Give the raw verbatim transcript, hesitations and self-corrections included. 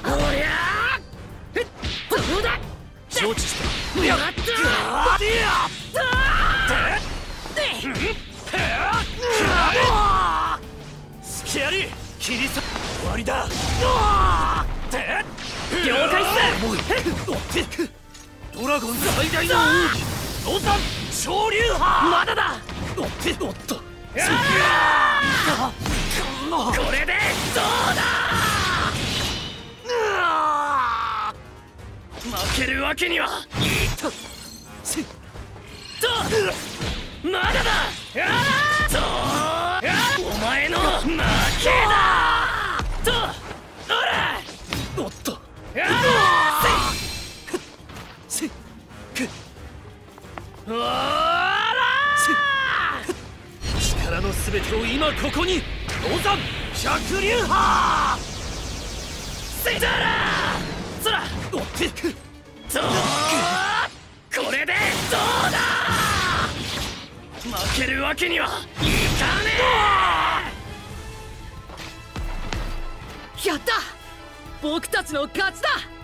おりゃーどうだ承知した。 やったー隙あり切り裂終わりだ。 了解っす。ドラゴン最大の王子ロザン昇竜派。 まだだ。 おっとおっと。 これでどうだ。負けるわけにはいとまだだ。お前の負けだと。 おっとせっおら力の全てを今ここに。ロザン百竜派せたらそらおってくどうこれでどうだ。負けるわけにはいかねえ。やった僕たちの勝ちだ。